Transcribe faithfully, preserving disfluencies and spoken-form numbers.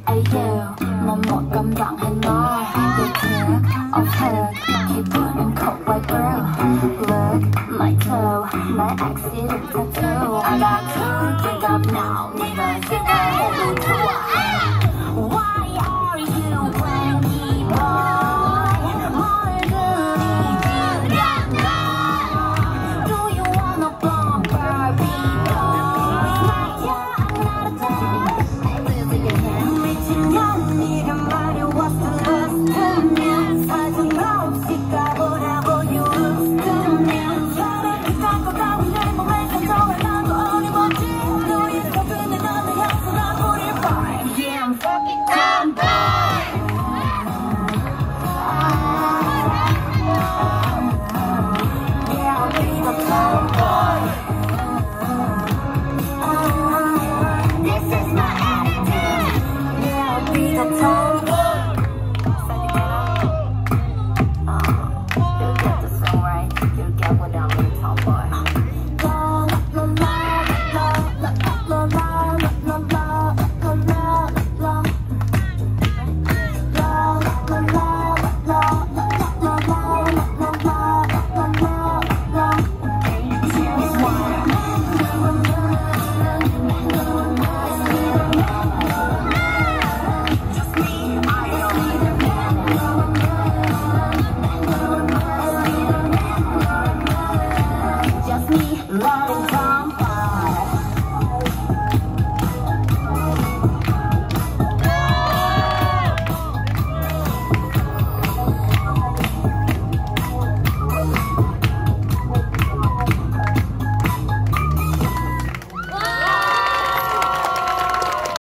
아유 넌못 감당해 널 You took off head 기분은 cold white girl Look my toe my accident tattoo I got to bring up now 네가 생각해도 좋아 Why are you blanky boy 뭘 그리 그렸나 Do you wanna bomb Barbie doll Yeah I'm not a 미친년 네가 말해왔어 Lost 사진 없이 가보라고 You used to me 사랑이 닦고 가본 내 몸에 감정을 나도 어림없지 너의 가슴에 너는 향수 나 뿌릴 fine Yeah I'm fucking done